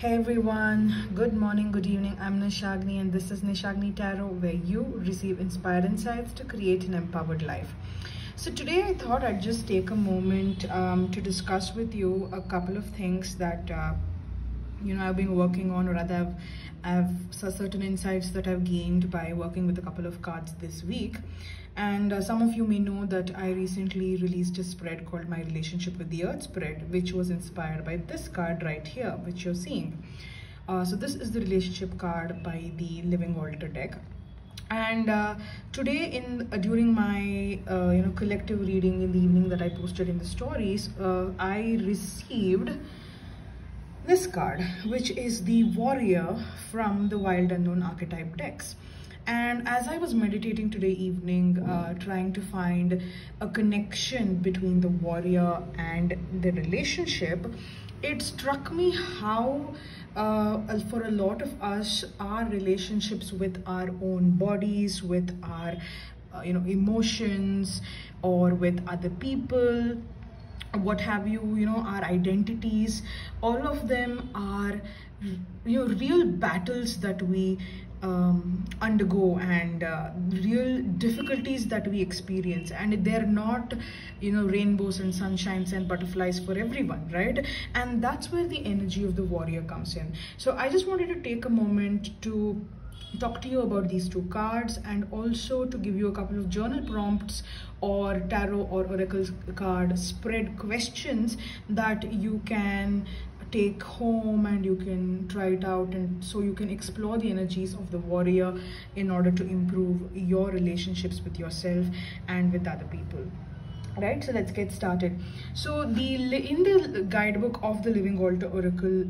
Hey everyone, good morning, good evening. I'm Nishagni and this is Nishagni Tarot, where you receive inspired insights to create an empowered life. So today I thought I'd just take a moment to discuss with you a couple of things that I've been working on, or rather I've certain insights that I've gained by working with a couple of cards this week. And some of you may know that I recently released a spread called My Relationship with the Earth spread, which was inspired by this card right here, which you're seeing. So this is the relationship card by the Living Altar deck. And today during my collective reading in the evening that I posted in the stories, I received this card, which is the Warrior from the Wild Unknown archetype decks. And as I was meditating today evening, trying to find a connection between the warrior and the relationship, it struck me how for a lot of us, our relationships with our own bodies, with our emotions, or with other people, what have you, our identities, all of them are real battles that we undergo, and real difficulties that we experience, and they're not rainbows and sunshines and butterflies for everyone, right? And that's where the energy of the warrior comes in. So I just wanted to take a moment to talk to you about these two cards, and also to give you a couple of journal prompts or tarot or oracle card spread questions that you can take home and you can try it out, and so you can explore the energies of the warrior in order to improve your relationships with yourself and with other people. Right, so let's get started. So in the guidebook of the Living Altar Oracle,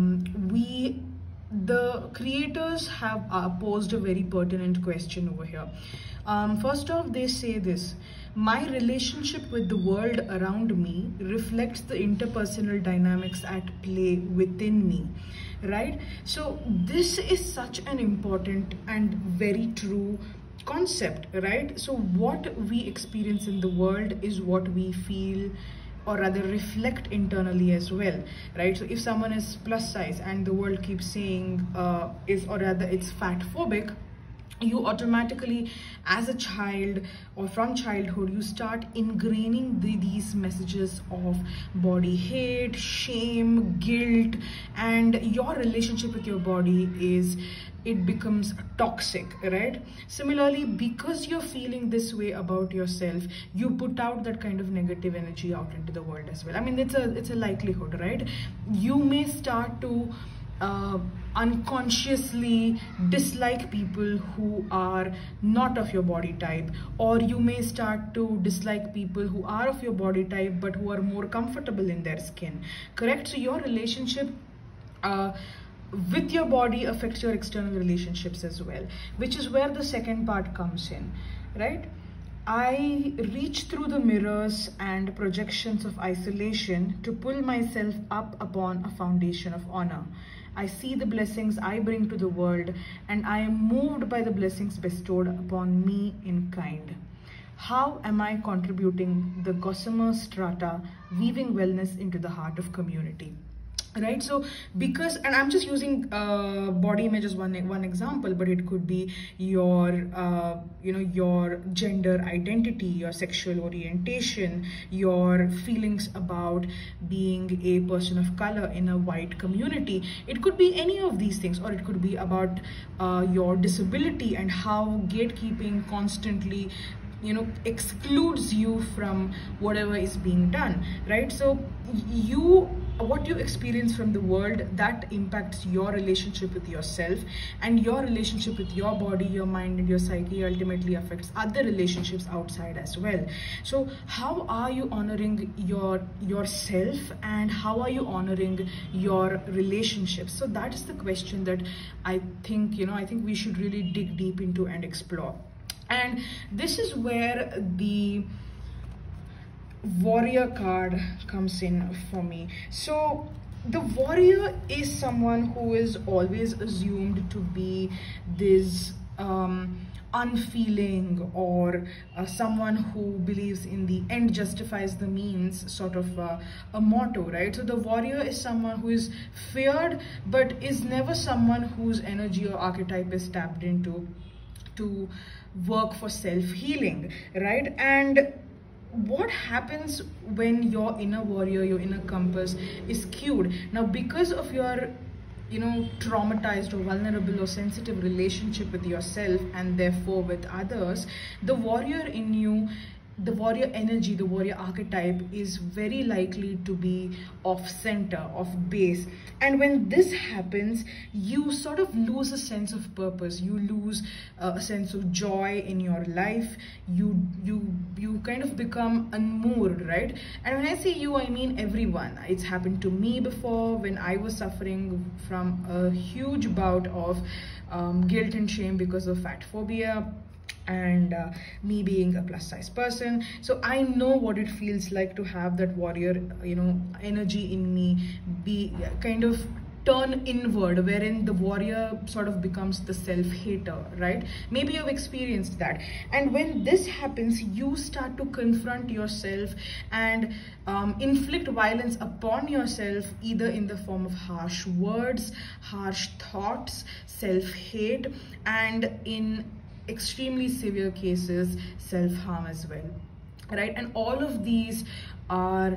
the creators have posed a very pertinent question over here. First off, they say this: my relationship with the world around me reflects the interpersonal dynamics at play within me, right? So this is such an important and very true concept, right? So what we experience in the world is what we feel, or rather reflect internally as well, right? So if someone is plus size and the world keeps saying it's fat phobic, you automatically, as a child or from childhood, you start ingraining these messages of body hate, shame, guilt, and your relationship with your body becomes toxic, right? Similarly, because you're feeling this way about yourself, you put out that kind of negative energy out into the world as well. I mean, it's a likelihood, right? You may start to unconsciously dislike people who are not of your body type, or you may start to dislike people who are of your body type but who are more comfortable in their skin, correct? So your relationship with your body affects your external relationships as well, which is where the second part comes in, right? I reach through the mirrors and projections of isolation to pull myself up upon a foundation of honor. I see the blessings I bring to the world, and I am moved by the blessings bestowed upon me in kind. How am I contributing the gossamer strata, weaving wellness into the heart of community? Right? So because, and I'm just using body image as one example, but it could be your your gender identity, your sexual orientation, your feelings about being a person of color in a white community. It could be any of these things, or it could be about your disability and how gatekeeping constantly excludes you from whatever is being done, right? So what you experience from the world, that impacts your relationship with yourself, and your relationship with your body, your mind, and your psyche ultimately affects other relationships outside as well. So how are you honoring yourself, and how are you honoring your relationships? So that is the question that I think we should really dig deep into and explore. And this is where the warrior card comes in for me. So the warrior is someone who is always assumed to be this unfeeling, or someone who believes in the end justifies the means sort of a motto, right? So the warrior is someone who is feared, but is never someone whose energy or archetype is tapped into to work for self-healing, right? And what happens when your inner warrior, your inner compass is skewed? Now, because of your traumatized or vulnerable or sensitive relationship with yourself and therefore with others, the warrior in you, the warrior energy, the warrior archetype is very likely to be off center, off base. And when this happens, you sort of lose a sense of purpose. You lose a sense of joy in your life. You kind of become unmoored, right? And when I say you, I mean everyone. It's happened to me before when I was suffering from a huge bout of guilt and shame because of fat phobia, and me being a plus size person. So I know what it feels like to have that warrior energy in me be kind of turn inward, wherein the warrior sort of becomes the self-hater, right? Maybe you've experienced that. And when this happens, you start to confront yourself and inflict violence upon yourself, either in the form of harsh words, harsh thoughts, self-hate, and in extremely severe cases, self-harm as well, right? And all of these are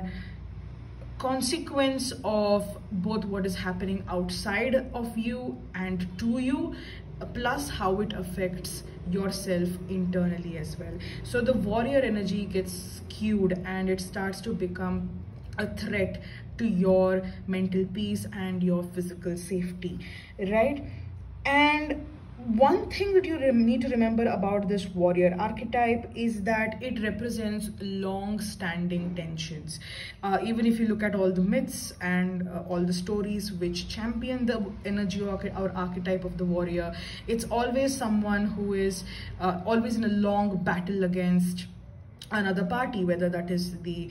consequence of both what is happening outside of you and to you, plus how it affects yourself internally as well. So the warrior energy gets skewed and it starts to become a threat to your mental peace and your physical safety, right? And one thing that you need to remember about this warrior archetype is that it represents long-standing tensions. Even if you look at all the myths and all the stories which champion the energy or archetype of the warrior, it's always someone who is always in a long battle against another party, whether that is the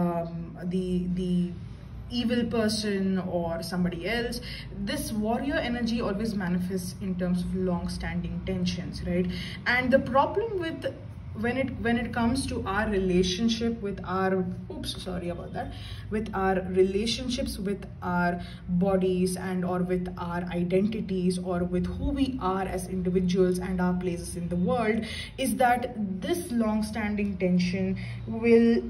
evil person or somebody else. This warrior energy always manifests in terms of long-standing tensions, right? And the problem with when it comes to our relationship with our with our relationships with our bodies and or with our identities or with who we are as individuals and our places in the world, is that this long-standing tension will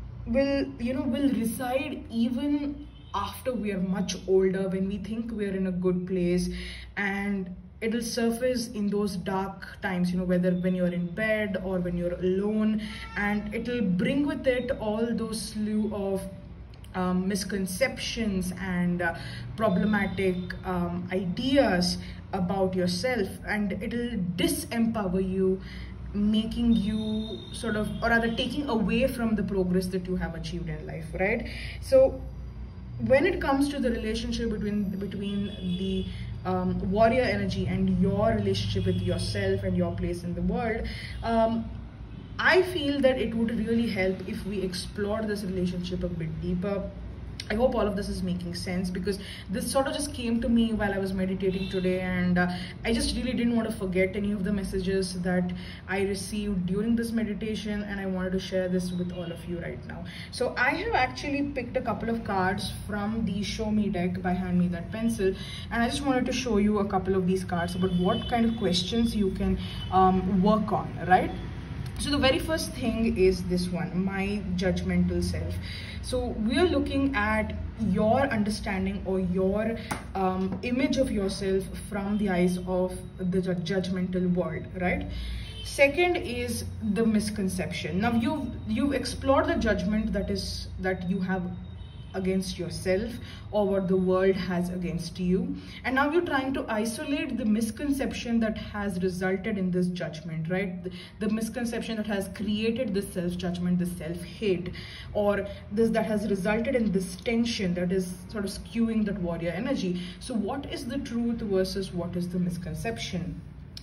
reside even after we are much older, when we think we are in a good place, and it'll surface in those dark times, whether when you're in bed or when you're alone, and it'll bring with it all those slew of misconceptions and problematic ideas about yourself, and it'll disempower you, making you sort of, or rather taking away from the progress that you have achieved in life, right? So when it comes to the relationship between the warrior energy and your relationship with yourself and your place in the world, I feel that it would really help if we explore this relationship a bit deeper. I hope all of this is making sense, because this sort of just came to me while I was meditating today, and I just really didn't want to forget any of the messages that I received during this meditation, and I wanted to share this with all of you right now. So I have actually picked a couple of cards from the Show Me deck by Hand Me That Pencil, and I just wanted to show you a couple of these cards about what kind of questions you can work on, right? So the very first thing is this one, my judgmental self. So we are looking at your understanding or your image of yourself from the eyes of the judgmental world, right? Second is the misconception. Now you've explored the judgment that you have against yourself or what the world has against you, and now you're trying to isolate the misconception that has resulted in this judgment, right? The misconception that has created this self-judgment, this self-hate, or this that has resulted in this tension that is sort of skewing that warrior energy. So what is the truth versus what is the misconception?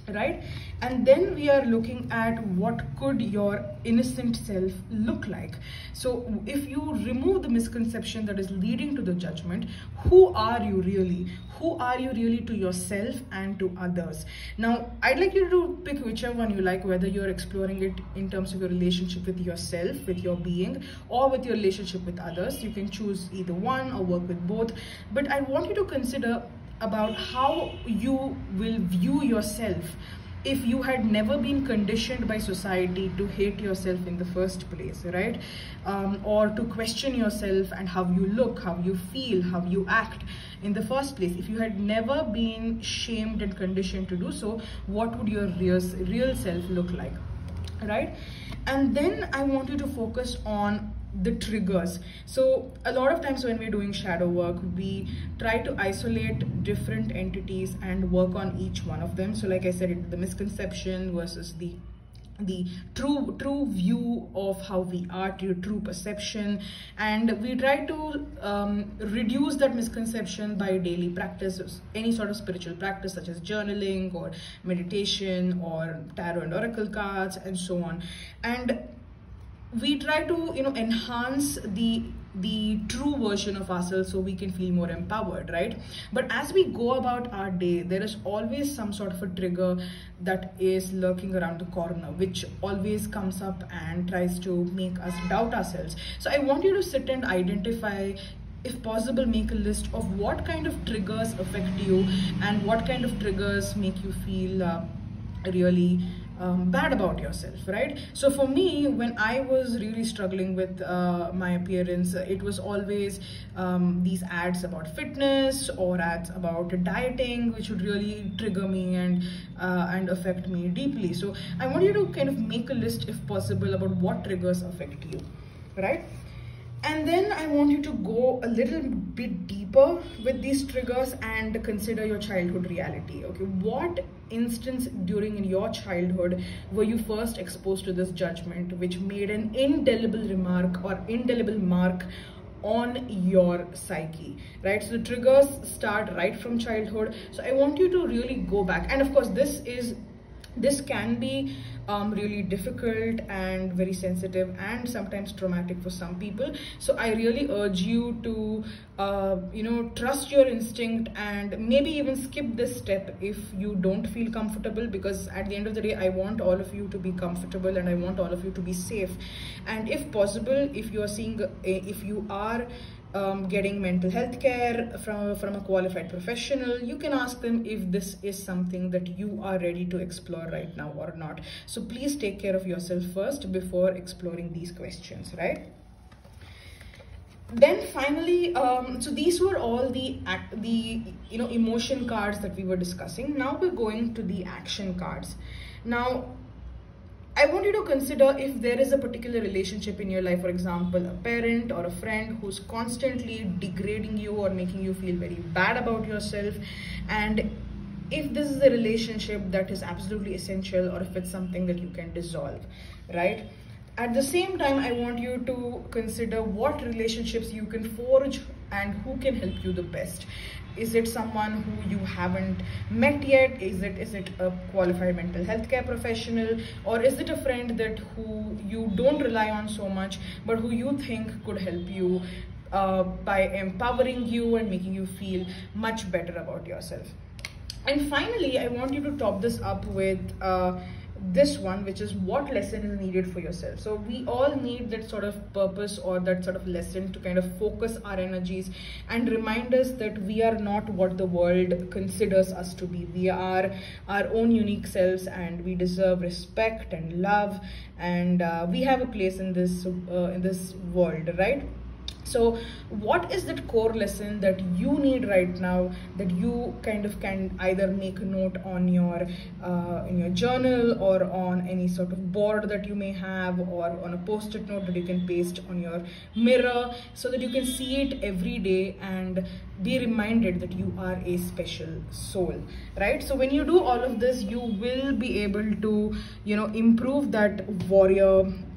right? And then we are looking at what could your innocent self look like. So if you remove the misconception that is leading to the judgment, who are you really? Who are you really to yourself and to others? Now I'd like you to pick whichever one you like, whether you're exploring it in terms of your relationship with yourself, with your being, or with your relationship with others. You can choose either one or work with both, but I want you to consider about how you will view yourself if you had never been conditioned by society to hate yourself in the first place, right? Or to question yourself and how you look, how you feel, how you act in the first place. If you had never been shamed and conditioned to do so, what would your real self look like, right? And then I want you to focus on the triggers. So a lot of times when we're doing shadow work, we try to isolate different entities and work on each one of them. So like I said, the misconception versus the true view of how we are, your true perception, and we try to reduce that misconception by daily practices, any sort of spiritual practice such as journaling or meditation or tarot and oracle cards and so on. And we try to, you know, enhance the true version of ourselves so we can feel more empowered, right? But as we go about our day, there is always some sort of a trigger that is lurking around the corner, which always comes up and tries to make us doubt ourselves. So I want you to sit and identify, if possible, make a list of what kind of triggers affect you and what kind of triggers make you feel really bad about yourself, right? So for me, when I was really struggling with my appearance, it was always these ads about fitness or ads about dieting, which would really trigger me and affect me deeply. So I want you to kind of make a list, if possible, about what triggers affect you, right? And then I want you to go a little bit deeper with these triggers and consider your childhood reality. Okay, what instance during your childhood were you first exposed to this judgment, which made an indelible remark or indelible mark on your psyche, right? So the triggers start right from childhood. So I want you to really go back. And of course, this can be really difficult and very sensitive and sometimes traumatic for some people. So I really urge you to you know, trust your instinct and maybe even skip this step if you don't feel comfortable, because at the end of the day, I want all of you to be comfortable and I want all of you to be safe. And if possible, if you are getting mental health care from a qualified professional, you can ask them if this is something that you are ready to explore right now or not. So please take care of yourself first before exploring these questions, right? Then finally, so these were all the you know, emotion cards that we were discussing. Now we're going to the action cards. Now I want you to consider if there is a particular relationship in your life, for example, a parent or a friend who's constantly degrading you or making you feel very bad about yourself, and if this is a relationship that is absolutely essential or if it's something that you can dissolve, right? At the same time, I want you to consider what relationships you can forge and who can help you the best. Is it someone who you haven't met yet? Is it a qualified mental health care professional? Or is it a friend who you don't rely on so much, but who you think could help you by empowering you and making you feel much better about yourself? And finally, I want you to top this up with this one, which is what lesson is needed for yourself. So we all need that sort of purpose or that sort of lesson to kind of focus our energies and remind us that we are not what the world considers us to be. We are our own unique selves and we deserve respect and love, and we have a place in this world, right? So what is that core lesson that you need right now that you kind of can either make a note on your in your journal or on any sort of board that you may have, or on a post-it note that you can paste on your mirror so that you can see it every day and be reminded that you are a special soul, right? So when you do all of this, you will be able to, you know, improve that warrior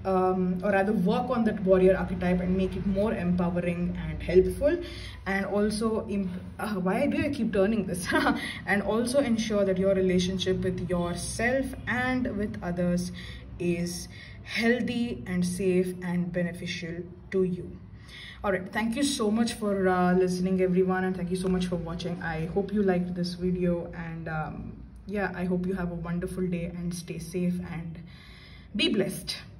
or rather work on that warrior archetype and make it more empowering and helpful. And also why do I keep turning this and also ensure that your relationship with yourself and with others is healthy and safe and beneficial to you. All right, thank you so much for listening, everyone, and thank you so much for watching. I hope you liked this video, and yeah, I hope you have a wonderful day and stay safe and be blessed.